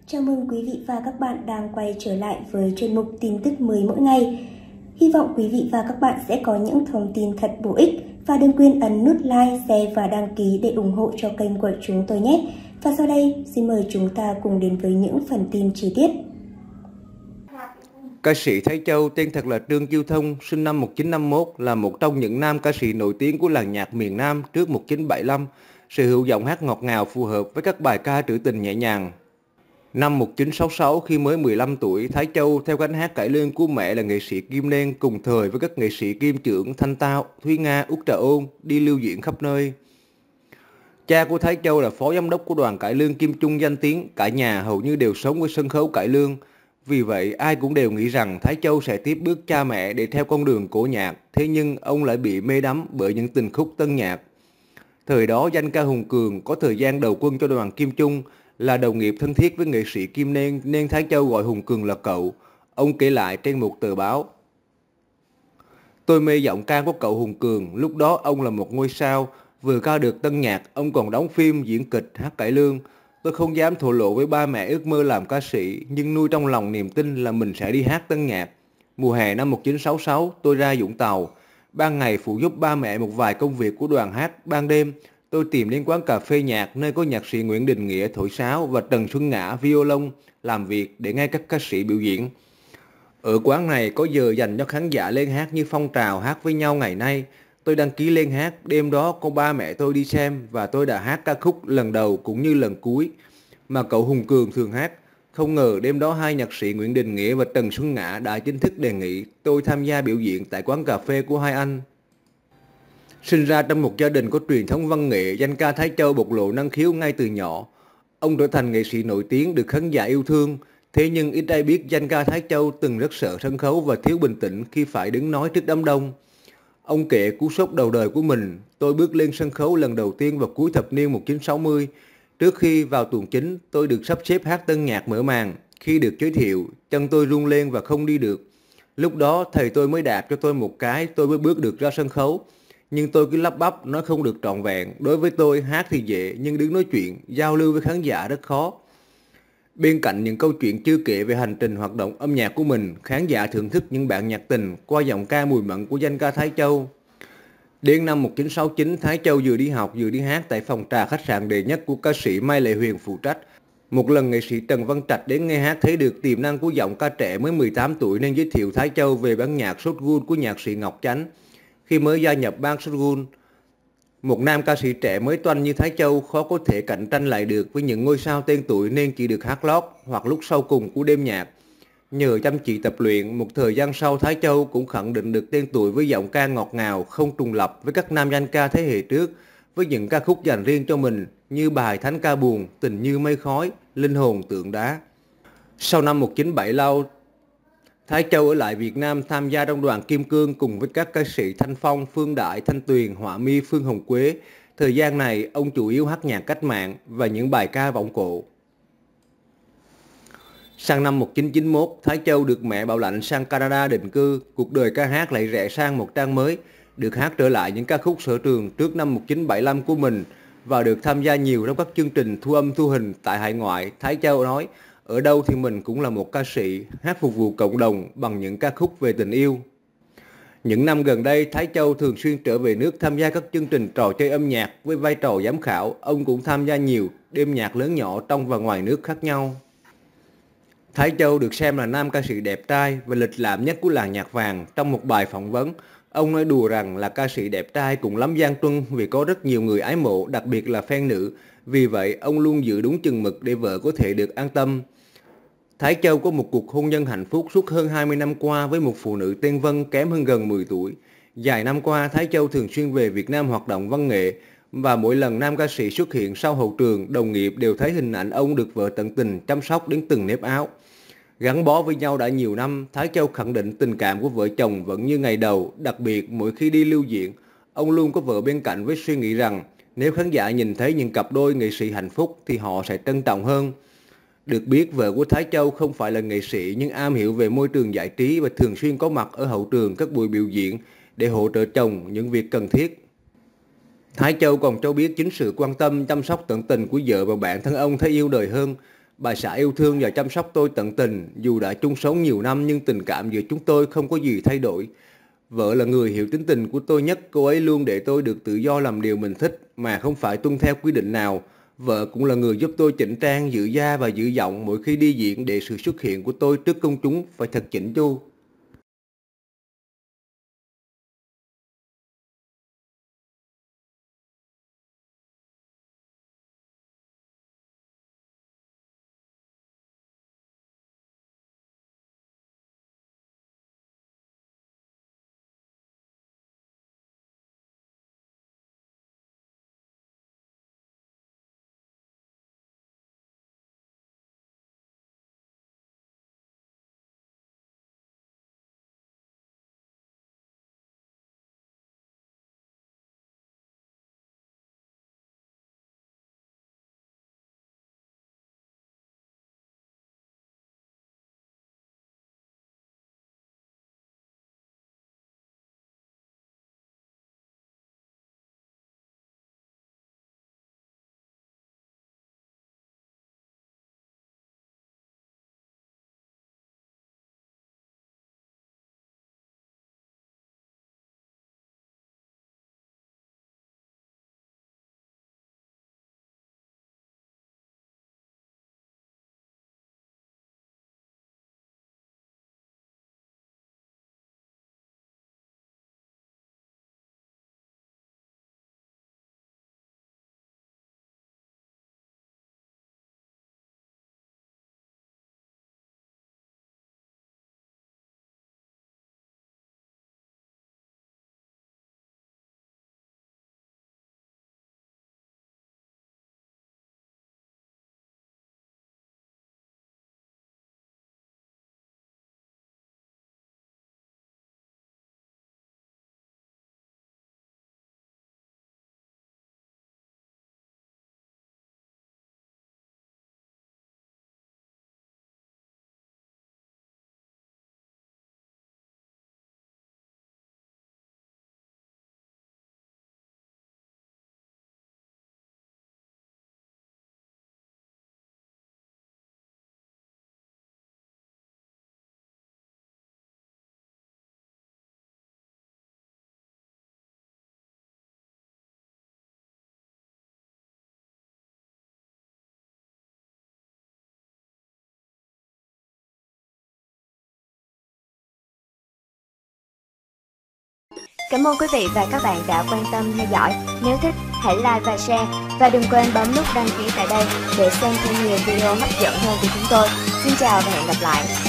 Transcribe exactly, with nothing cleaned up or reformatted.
Chào mừng quý vị và các bạn đang quay trở lại với chuyên mục tin tức mới mỗi ngày. Hy vọng quý vị và các bạn sẽ có những thông tin thật bổ ích và đừng quên ấn nút like, share và đăng ký để ủng hộ cho kênh của chúng tôi nhé. Và sau đây, xin mời chúng ta cùng đến với những phần tin chi tiết. Ca sĩ Thái Châu tên thật là Trương Chiêu Thông, sinh năm một nghìn chín trăm năm mươi mốt, là một trong những nam ca sĩ nổi tiếng của làng nhạc miền Nam trước một nghìn chín trăm bảy mươi lăm, sở hữu giọng hát ngọt ngào phù hợp với các bài ca trữ tình nhẹ nhàng. Năm một nghìn chín trăm sáu mươi sáu, khi mới mười lăm tuổi, Thái Châu theo gánh hát cải lương của mẹ là nghệ sĩ Kim Nên cùng thời với các nghệ sĩ Kim Trưởng, Thanh Tao, Thúy Nga, Út Trà Ôn đi lưu diễn khắp nơi. Cha của Thái Châu là phó giám đốc của đoàn cải lương Kim Trung danh tiếng, cả nhà hầu như đều sống với sân khấu cải lương. Vì vậy, ai cũng đều nghĩ rằng Thái Châu sẽ tiếp bước cha mẹ để theo con đường cổ nhạc, thế nhưng ông lại bị mê đắm bởi những tình khúc tân nhạc. Thời đó, danh ca Hùng Cường có thời gian đầu quân cho đoàn Kim Trung, là đồng nghiệp thân thiết với nghệ sĩ Kim Nên nên Thái Châu gọi Hùng Cường là cậu. Ông kể lại trên một tờ báo: "Tôi mê giọng ca của cậu Hùng Cường, lúc đó ông là một ngôi sao, vừa ca được tân nhạc, ông còn đóng phim, diễn kịch, hát cải lương. Tôi không dám thổ lộ với ba mẹ ước mơ làm ca sĩ, nhưng nuôi trong lòng niềm tin là mình sẽ đi hát tân nhạc. Mùa hè năm một nghìn chín trăm sáu mươi sáu, tôi ra Vũng Tàu. Ban ngày phụ giúp ba mẹ một vài công việc của đoàn hát, ban đêm tôi tìm đến quán cà phê nhạc nơi có nhạc sĩ Nguyễn Đình Nghĩa thổi sáo và Trần Xuân Ngã violon làm việc để nghe các ca sĩ biểu diễn. Ở quán này có giờ dành cho khán giả lên hát như phong trào hát với nhau ngày nay. Tôi đăng ký lên hát, đêm đó có ba mẹ tôi đi xem và tôi đã hát ca khúc lần đầu cũng như lần cuối mà cậu Hùng Cường thường hát. Không ngờ đêm đó hai nhạc sĩ Nguyễn Đình Nghĩa và Trần Xuân Ngã đã chính thức đề nghị tôi tham gia biểu diễn tại quán cà phê của hai anh." Sinh ra trong một gia đình có truyền thống văn nghệ, danh ca Thái Châu bộc lộ năng khiếu ngay từ nhỏ. Ông trở thành nghệ sĩ nổi tiếng được khán giả yêu thương. Thế nhưng ít ai biết danh ca Thái Châu từng rất sợ sân khấu và thiếu bình tĩnh khi phải đứng nói trước đám đông. Ông kể cú sốc đầu đời của mình: "Tôi bước lên sân khấu lần đầu tiên vào cuối thập niên một nghìn chín trăm sáu mươi. Trước khi vào tuồng chính, tôi được sắp xếp hát tân nhạc mở màn. Khi được giới thiệu, chân tôi run lên và không đi được. Lúc đó thầy tôi mới đạp cho tôi một cái, tôi mới bước được ra sân khấu. Nhưng tôi cứ lắp bắp, nói không được trọn vẹn. Đối với tôi, hát thì dễ, nhưng đứng nói chuyện, giao lưu với khán giả rất khó." Bên cạnh những câu chuyện chưa kể về hành trình hoạt động âm nhạc của mình, khán giả thưởng thức những bản nhạc tình qua giọng ca mùi mẫn của danh ca Thái Châu. Đến năm một nghìn chín trăm sáu mươi chín, Thái Châu vừa đi học vừa đi hát tại phòng trà khách sạn đệ nhất của ca sĩ Mai Lệ Huyền phụ trách. Một lần nghệ sĩ Trần Văn Trạch đến nghe hát thấy được tiềm năng của giọng ca trẻ mới mười tám tuổi nên giới thiệu Thái Châu về bản nhạc Shotgun của nhạc sĩ Ngọc Chánh. Khi mới gia nhập ban Shotgun, một nam ca sĩ trẻ mới toanh như Thái Châu khó có thể cạnh tranh lại được với những ngôi sao tên tuổi nên chỉ được hát lót hoặc lúc sau cùng của đêm nhạc. Nhờ chăm chỉ tập luyện, một thời gian sau Thái Châu cũng khẳng định được tên tuổi với giọng ca ngọt ngào không trùng lặp với các nam danh ca thế hệ trước, với những ca khúc dành riêng cho mình như bài Thánh ca buồn, Tình như mây khói, Linh hồn tượng đá. Sau năm một nghìn chín trăm bảy mươi lăm, Thái Châu ở lại Việt Nam tham gia trong đoàn Kim Cương cùng với các ca sĩ Thanh Phong, Phương Đại, Thanh Tuyền, Họa Mi, Phương Hồng Quế. Thời gian này, ông chủ yếu hát nhạc cách mạng và những bài ca vọng cổ. Sang năm một nghìn chín trăm chín mươi mốt, Thái Châu được mẹ bảo lãnh sang Canada định cư, cuộc đời ca hát lại rẽ sang một trang mới, được hát trở lại những ca khúc sở trường trước năm một nghìn chín trăm bảy mươi lăm của mình và được tham gia nhiều trong các chương trình thu âm thu hình tại hải ngoại. Thái Châu nói: "Ở đâu thì mình cũng là một ca sĩ, hát phục vụ cộng đồng bằng những ca khúc về tình yêu." Những năm gần đây, Thái Châu thường xuyên trở về nước tham gia các chương trình trò chơi âm nhạc với vai trò giám khảo. Ông cũng tham gia nhiều đêm nhạc lớn nhỏ trong và ngoài nước khác nhau. Thái Châu được xem là nam ca sĩ đẹp trai và lịch lãm nhất của làng nhạc vàng. Trong một bài phỏng vấn, ông nói đùa rằng là ca sĩ đẹp trai cũng lắm gian truân vì có rất nhiều người ái mộ, đặc biệt là fan nữ. Vì vậy, ông luôn giữ đúng chừng mực để vợ có thể được an tâm. Thái Châu có một cuộc hôn nhân hạnh phúc suốt hơn hai mươi năm qua với một phụ nữ tên Vân kém hơn gần mười tuổi. Vài năm qua, Thái Châu thường xuyên về Việt Nam hoạt động văn nghệ và mỗi lần nam ca sĩ xuất hiện sau hậu trường, đồng nghiệp đều thấy hình ảnh ông được vợ tận tình chăm sóc đến từng nếp áo. Gắn bó với nhau đã nhiều năm, Thái Châu khẳng định tình cảm của vợ chồng vẫn như ngày đầu, đặc biệt mỗi khi đi lưu diễn, ông luôn có vợ bên cạnh với suy nghĩ rằng nếu khán giả nhìn thấy những cặp đôi nghệ sĩ hạnh phúc thì họ sẽ trân trọng hơn. Được biết, vợ của Thái Châu không phải là nghệ sĩ nhưng am hiểu về môi trường giải trí và thường xuyên có mặt ở hậu trường các buổi biểu diễn để hỗ trợ chồng những việc cần thiết. Thái Châu còn cho biết chính sự quan tâm, chăm sóc tận tình của vợ và bản thân ông thấy yêu đời hơn. Bà xã yêu thương và chăm sóc tôi tận tình, dù đã chung sống nhiều năm nhưng tình cảm giữa chúng tôi không có gì thay đổi. Vợ là người hiểu tính tình của tôi nhất, cô ấy luôn để tôi được tự do làm điều mình thích mà không phải tuân theo quy định nào. Vợ cũng là người giúp tôi chỉnh trang, giữ da và giữ giọng mỗi khi đi diễn để sự xuất hiện của tôi trước công chúng phải thật chỉnh chu. Cảm ơn quý vị và các bạn đã quan tâm theo dõi. Nếu thích, hãy like và share. Và đừng quên bấm nút đăng ký tại đây để xem thêm nhiều video hấp dẫn hơn của chúng tôi. Xin chào và hẹn gặp lại.